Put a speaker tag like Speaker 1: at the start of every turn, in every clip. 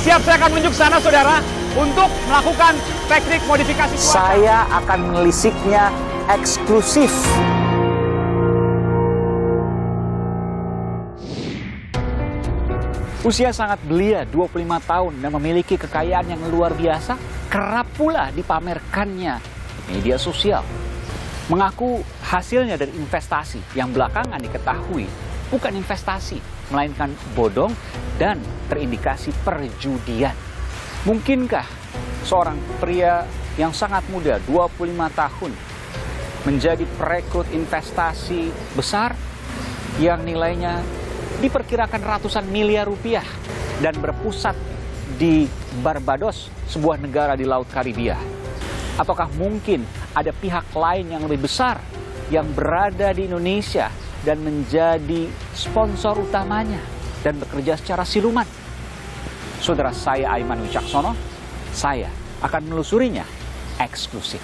Speaker 1: siap, saya akan menunjuk sana, saudara, untuk melakukan teknik modifikasi cuaca.
Speaker 2: Saya akan menelisiknya eksklusif. Usia sangat belia, 25 tahun, dan memiliki kekayaan yang luar biasa, kerap pula dipamerkannya di media sosial. Mengaku hasilnya dari investasi yang belakangan diketahui bukan investasi, melainkan bodong dan terindikasi perjudian. Mungkinkah seorang pria yang sangat muda, 25 tahun, menjadi perekrut investasi besar yang nilainya diperkirakan ratusan miliar rupiah dan berpusat di Barbados, sebuah negara di Laut Karibia? Ataukah mungkin ada pihak lain yang lebih besar yang berada di Indonesia dan menjadi sponsor utamanya dan bekerja secara siluman? Saudara saya, Aiman Wicaksono, saya akan menelusurinya eksklusif.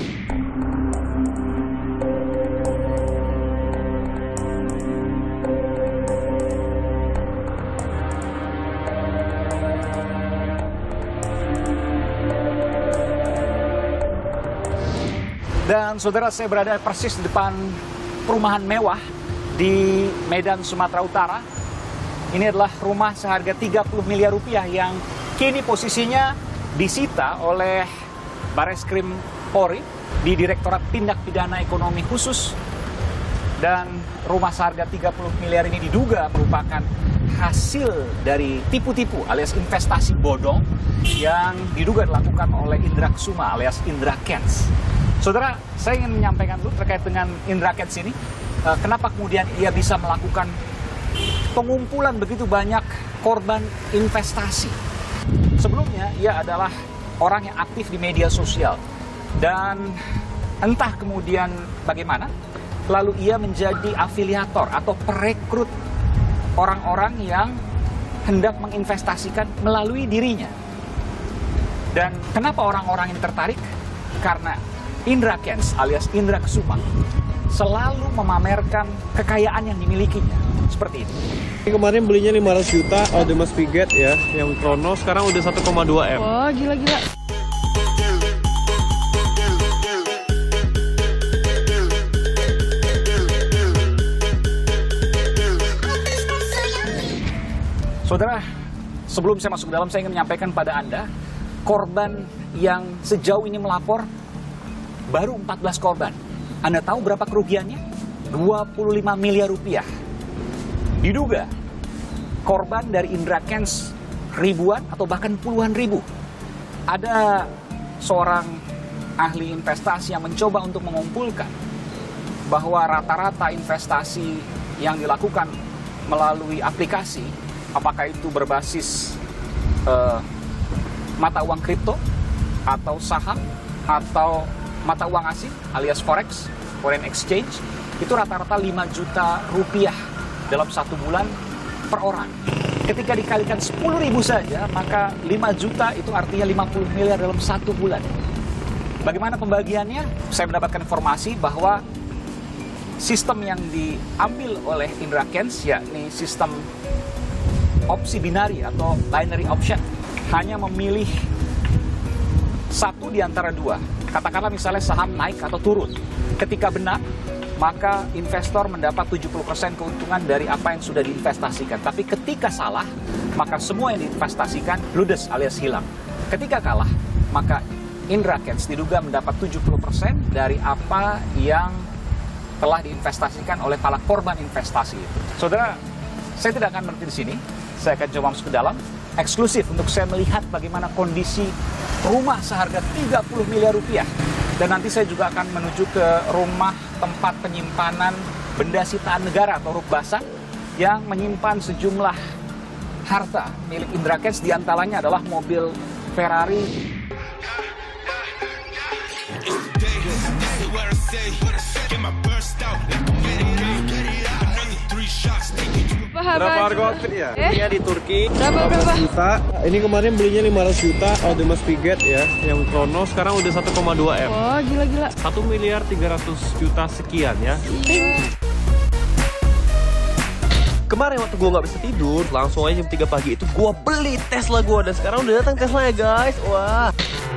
Speaker 2: Dan saudara, saya berada persis di depan perumahan mewah di Medan, Sumatera Utara. Ini adalah rumah seharga 30 miliar rupiah yang kini posisinya disita oleh Bareskrim Polri di Direktorat Tindak Pidana Ekonomi Khusus. Dan rumah seharga 30 miliar ini diduga merupakan hasil dari tipu-tipu alias investasi bodong yang diduga dilakukan oleh Indra Kusuma alias Indra Kents. Saudara, saya ingin menyampaikan dulu terkait dengan Indra Kents ini. Kenapa kemudian ia bisa melakukan pengumpulan begitu banyak korban investasi? Sebelumnya, ia adalah orang yang aktif di media sosial. Dan entah kemudian bagaimana, lalu ia menjadi afiliator atau perekrut orang-orang yang hendak menginvestasikan melalui dirinya. Dan kenapa orang-orang ini tertarik? Karena Indra Kents alias Indra Kusuma selalu memamerkan kekayaan yang dimilikinya. Seperti ini.
Speaker 3: Kemarin belinya 500 juta Audemars Piguet ya, yang Chrono sekarang udah 1,2 M.
Speaker 4: Wah, gila-gila.
Speaker 2: Saudara, sebelum saya masuk ke dalam, saya ingin menyampaikan pada Anda, korban yang sejauh ini melapor baru 14 korban. Anda tahu berapa kerugiannya? 25 miliar rupiah. Diduga korban dari Indra Kents ribuan atau bahkan puluhan ribu. Ada seorang ahli investasi yang mencoba untuk mengumpulkan bahwa rata-rata investasi yang dilakukan melalui aplikasi, apakah itu berbasis mata uang kripto atau saham atau mata uang asing alias forex, foreign exchange, itu rata-rata 5 juta rupiah dalam 1 bulan per orang. Ketika dikalikan 10.000 saja, maka 5 juta itu artinya 50 miliar dalam 1 bulan. Bagaimana pembagiannya? Saya mendapatkan informasi bahwa sistem yang diambil oleh Indra Kents, yakni sistem opsi binari atau binary option, hanya memilih satu di antara dua. Katakanlah misalnya saham naik atau turun. Ketika benar, maka investor mendapat 70% keuntungan dari apa yang sudah diinvestasikan. Tapi ketika salah, maka semua yang diinvestasikan ludes alias hilang. Ketika kalah, maka Indra Kents diduga mendapat 70% dari apa yang telah diinvestasikan oleh para korban investasi itu. Saudara, saya tidak akan berhenti di sini. Saya akan coba masuk ke dalam, eksklusif untuk saya melihat bagaimana kondisi rumah seharga 30 miliar rupiah. Dan nanti saya juga akan menuju ke rumah tempat penyimpanan benda sitaan negara atau Rukbasa yang menyimpan sejumlah harta milik Indra Kents, diantaranya adalah mobil Ferrari.
Speaker 3: Berapa harga outfit ya? Ini di Turki.
Speaker 4: Berapa?
Speaker 3: Juta. Ini kemarin belinya 500 juta Audemars Piguet ya, yang Chrono sekarang udah 1,2 M.
Speaker 4: Wah, gila-gila.
Speaker 3: 1 miliar 300 juta sekian ya. Kemarin waktu gue nggak bisa tidur, langsung aja jam 3 pagi itu gue beli Tesla gue. Dan sekarang udah datang Tesla ya guys. Wah.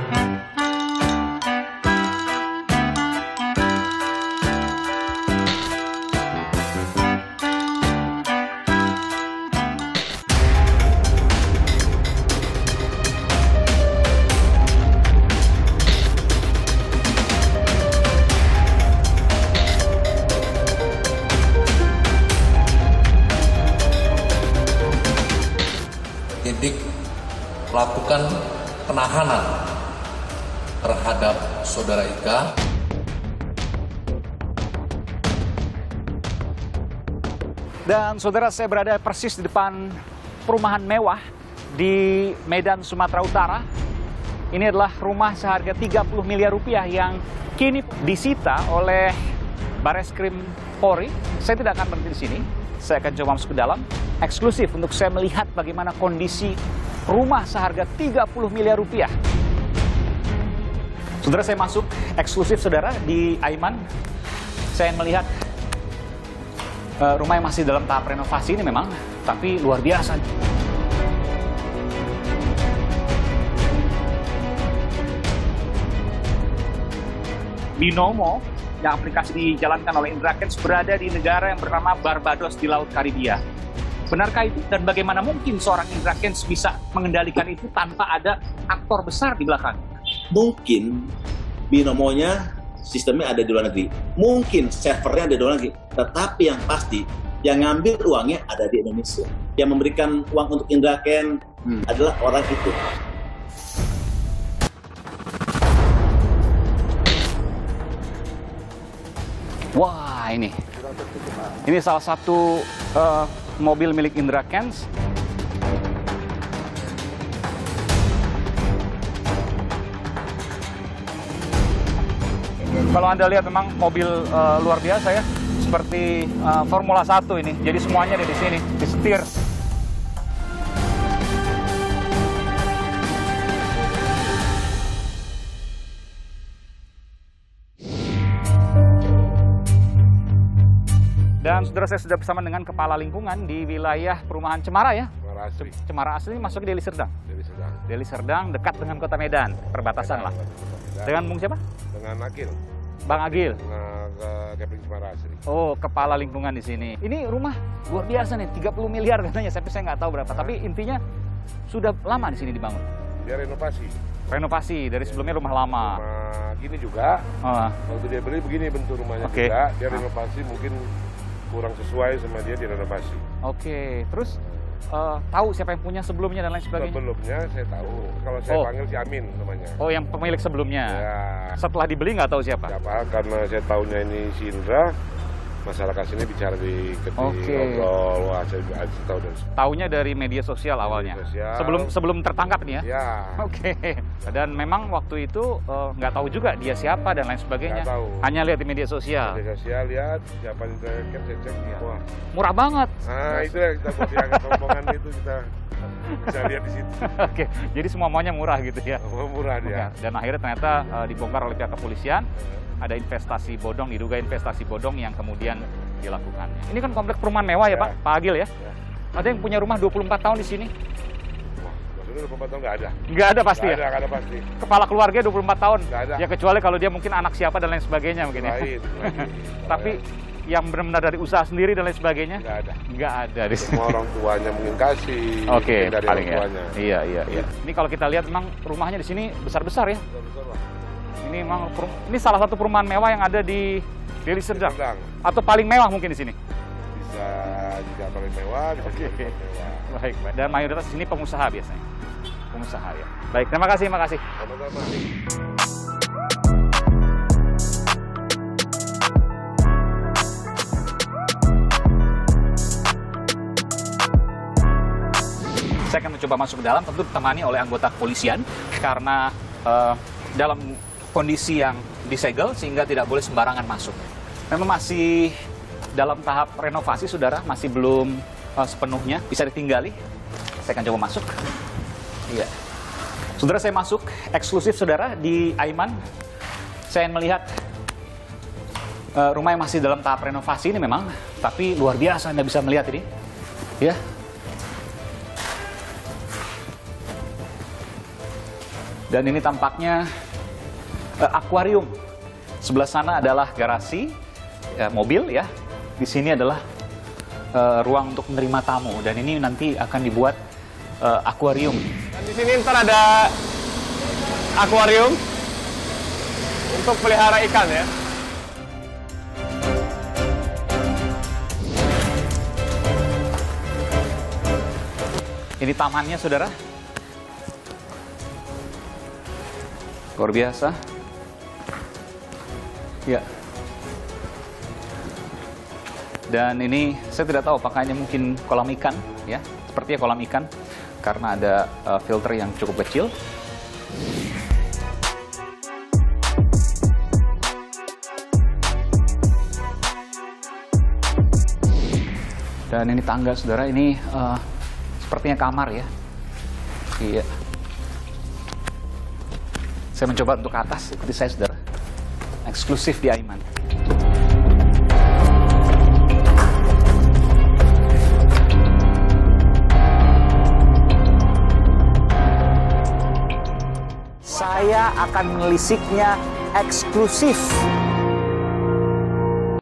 Speaker 4: Penyidik melakukan penahanan terhadap saudara Ika.
Speaker 2: Dan saudara, saya berada persis di depan perumahan mewah di Medan, Sumatera Utara. Ini adalah rumah seharga 30 miliar rupiah yang kini disita oleh Bareskrim Polri. Saya tidak akan berhenti di sini. Saya akan coba masuk ke dalam, eksklusif untuk saya melihat bagaimana kondisi rumah seharga 30 miliar rupiah. Saudara, saya masuk eksklusif saudara di Aiman. Saya melihat rumah yang masih dalam tahap renovasi ini memang, tapi luar biasa. Binomo yang aplikasi dijalankan oleh Indra Kents berada di negara yang bernama Barbados di Laut Karibia. Benarkah itu? Dan bagaimana mungkin seorang Indra Kents bisa mengendalikan itu tanpa ada aktor besar di belakang?
Speaker 5: Mungkin binomonya sistemnya ada di luar negeri. Mungkin servernya ada di luar negeri. Tetapi yang pasti, yang ngambil uangnya ada di Indonesia. Yang memberikan uang untuk Indra Kents adalah orang itu.
Speaker 2: Wah, ini salah satu mobil milik Indra Kents. Kalau Anda lihat memang mobil luar biasa ya, seperti Formula 1 ini. Jadi semuanya ada di sini, disetir. Dan saudara, saya sudah bersama dengan Kepala Lingkungan di wilayah perumahan Cemara ya?
Speaker 6: Cemara Asri.
Speaker 2: Cemara Asri masuk ke Deli Serdang?
Speaker 6: Deli Serdang.
Speaker 2: Deli Serdang, dekat dengan Kota Medan, perbatasan lah. Dengan Bung siapa?
Speaker 6: Dengan Agil.
Speaker 2: Bang Agil?
Speaker 6: Dengan Kepling Cemara Asri.
Speaker 2: Oh, Kepala Lingkungan di sini. Ini rumah luar biasa nih, 30 miliar katanya, tapi saya nggak tahu berapa. Tapi intinya sudah lama di sini dibangun?
Speaker 6: Dia renovasi.
Speaker 2: Renovasi, dari sebelumnya rumah lama.
Speaker 6: Rumah gini juga, waktu dia beli begini bentuk rumahnya juga. Dia renovasi mungkin kurang sesuai sama dia direnovasi.
Speaker 2: Oke, terus tahu siapa yang punya sebelumnya dan lain sebagainya?
Speaker 6: Sebelumnya saya tahu. Kalau saya panggil si Amin namanya. Oh,
Speaker 2: yang pemilik sebelumnya.
Speaker 6: Ya.
Speaker 2: Setelah dibeli nggak tahu siapa?
Speaker 6: Siapa? Karena saya tahunya ini si Indra. Masyarakat sini bicara di ngobrol. Wah, saya tahu dari.
Speaker 2: Taunya dari media sosial awalnya.
Speaker 6: Media sosial.
Speaker 2: Sebelum tertangkap nih ya.
Speaker 6: Ya.
Speaker 2: Oke. Dan memang waktu itu nggak tahu juga dia siapa dan lain sebagainya.
Speaker 6: Nggak tahu.
Speaker 2: Hanya lihat di media sosial.
Speaker 6: Media sosial lihat siapa yang saya cek.
Speaker 2: Ya.
Speaker 6: Wah.
Speaker 2: Murah banget.
Speaker 6: Nah, itu ya kita buat diangkat rombongan itu kita bisa lihat di situ.
Speaker 2: Oke. Jadi semua maunya murah gitu ya.
Speaker 6: Murah dia.
Speaker 2: Dan akhirnya ternyata dibongkar oleh pihak kepolisian. Ada investasi bodong, diduga investasi bodong yang kemudian dilakukan. Ini kan kompleks perumahan mewah ya, Pak Agil ya? Ada yang punya rumah 24 tahun di sini?
Speaker 6: Wah, maksudnya 24 tahun nggak ada? Nggak
Speaker 2: ada pasti ya?
Speaker 6: Nggak ada pasti.
Speaker 2: Kepala keluarga 24 tahun?
Speaker 6: Nggak ada.
Speaker 2: Ya kecuali kalau dia mungkin anak siapa dan lain sebagainya mungkin ya? Tapi yang benar-benar dari usaha sendiri dan lain sebagainya?
Speaker 6: Nggak ada.
Speaker 2: Nggak ada di sini.
Speaker 6: Semua orang tuanya mungkin kasih.
Speaker 2: Oke,
Speaker 6: dari
Speaker 2: paling
Speaker 6: orang tuanya.
Speaker 2: Ya. Iya. Ini kalau kita lihat memang rumahnya di sini besar-besar ya?
Speaker 6: Besar-besar lah.
Speaker 2: Ini memang ini salah satu perumahan mewah yang ada di Deli Serdang. Atau paling mewah mungkin di sini.
Speaker 6: Bisa juga paling mewah, bisa juga paling mewah.
Speaker 2: Baik. Dan mayoritas di sini pengusaha biasanya. Pengusaha ya. Baik, terima kasih.
Speaker 6: Sama-sama.
Speaker 2: Saya akan mencoba masuk ke dalam, tentu ditemani oleh anggota kepolisian karena dalam kondisi yang disegel sehingga tidak boleh sembarangan masuk. Memang masih dalam tahap renovasi, saudara, masih belum sepenuhnya bisa ditinggali. Saya akan coba masuk. Iya. Saudara, saya masuk eksklusif, saudara, di Aiman. Saya melihat rumah yang masih dalam tahap renovasi ini memang, tapi luar biasa Anda bisa melihat ini. Ya. Dan ini tampaknya akuarium. Sebelah sana adalah garasi mobil ya. Di sini adalah ruang untuk menerima tamu, dan ini nanti akan dibuat akuarium.
Speaker 1: Dan di sini ntar ada akuarium untuk pelihara ikan ya.
Speaker 2: Ini tamannya, saudara. Luar biasa. Ya. Dan ini saya tidak tahu apakah ini mungkin kolam ikan ya. Sepertinya kolam ikan karena ada filter yang cukup kecil. Dan ini tangga, saudara. Ini sepertinya kamar ya. Iya. Saya mencoba untuk ke atas, ikuti saya, saudara. Eksklusif di Aiman. Saya akan menelisiknya eksklusif